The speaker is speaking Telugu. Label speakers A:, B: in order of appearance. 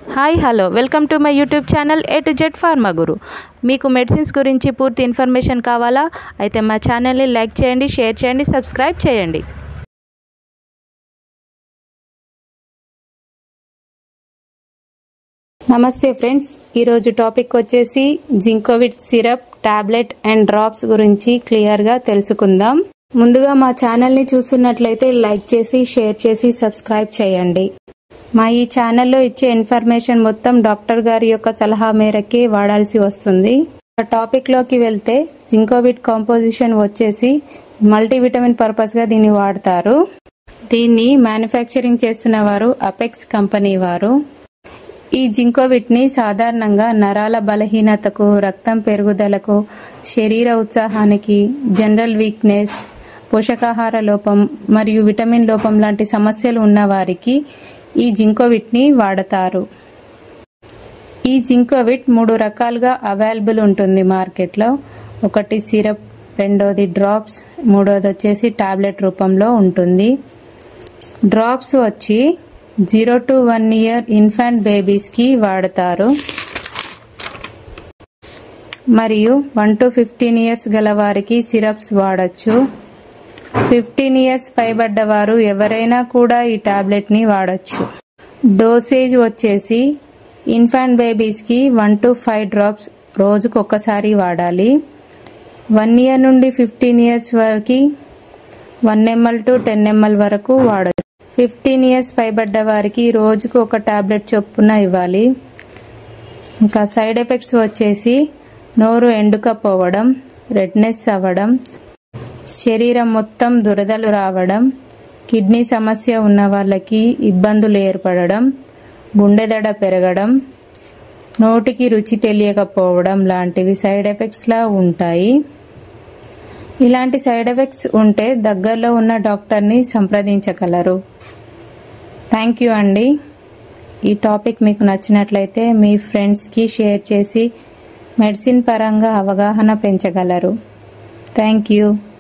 A: Hi hello welcome to my YouTube channel A to Z pharma Guru. మీకు మెడిసిన్స్ గురించి పూర్తి ఇన్ఫర్మేషన్ కావాలా? అయితే మా ఛానల్ని లైక్ చేయండి, షేర్ చేయండి, సబ్స్క్రైబ్ చేయండి. నమస్తే ఫ్రెండ్స్, ఈరోజు టాపిక్ వచ్చేసి Zincovit syrup, tablet and drops గురించి క్లియర్గా తెలుసుకుందాం. ముందుగా మా ఛానల్ని చూస్తున్నట్లయితే లైక్ చేసి, షేర్ చేసి, సబ్స్క్రైబ్ చేయండి. మా ఈ ఛానల్లో ఇచ్చే ఇన్ఫర్మేషన్ మొత్తం డాక్టర్ గారి యొక్క సలహా మేరకే వాడాల్సి వస్తుంది. టాపిక్ లోకి వెళ్తే జింకోవిట్ కాంపోజిషన్ వచ్చేసి మల్టీవిటమిన్ పర్పస్ గా దీన్ని వాడతారు. దీన్ని మ్యానుఫ్యాక్చరింగ్ చేస్తున్న వారు అపెక్స్ కంపెనీ వారు. ఈ జింకోవిట్ ని సాధారణంగా నరాల బలహీనతకు, రక్తం పెరుగుదలకు, శరీర ఉత్సాహానికి, జనరల్ వీక్నెస్, పోషకాహార లోపం మరియు విటమిన్ లోపం లాంటి సమస్యలు ఉన్న వారికి ఈ జింకోవిట్ ని వాడతారు. ఈ జింకోవిట్ 3 రకాలుగా అవైలబుల్ ఉంటుంది మార్కెట్లో. ఒకటి సిరప్, రెండోది డ్రాప్స్, మూడోది వచ్చేసి టాబ్లెట్ రూపంలో ఉంటుంది. డ్రాప్స్ వచ్చి 0 to 1 year ఇన్ఫాంట్ బేబీస్కి వాడతారు. మరియు 1 to 15 years గల వారికి సిరప్స్ వాడచ్చు. 15 years పైబడ్డవారు ఎవరైనా కూడా ఈ టాబ్లెట్ ని వాడచ్చు. డోసేజ్ వచ్చేసి ఇన్ఫాంట్ బేబీస్కి 1 to 5 డ్రాప్స్ రోజుకు ఒక్కసారి వాడాలి. 1 year నుండి 15 years వరకు 1 ml to 10 ml వరకు వాడచ్చు. 15 years పైబడ్డ వారికి రోజుకు ఒక టాబ్లెట్ చొప్పున ఇవ్వాలి. ఇంకా సైడ్ ఎఫెక్ట్స్ వచ్చేసి నోరు ఎండుకపోవడం, రెడ్నెస్ అవ్వడం, శరీరం మొత్తం దురదలు రావడం, కిడ్నీ సమస్య ఉన్న వాళ్ళకి ఇబ్బందులు ఏర్పడడం, గుండెదడ పెరగడం, నోటికి రుచి తెలియకపోవడం లాంటివి సైడ్ ఎఫెక్ట్స్లా ఉంటాయి. ఇలాంటి సైడ్ ఎఫెక్ట్స్ ఉంటే దగ్గరలో ఉన్న డాక్టర్ని సంప్రదించగలరు. థ్యాంక్ యూ అండి. ఈ టాపిక్ మీకు నచ్చినట్లయితే మీ ఫ్రెండ్స్కి షేర్ చేసి మెడిసిన్ పరంగా అవగాహన పెంచగలరు. Thank you.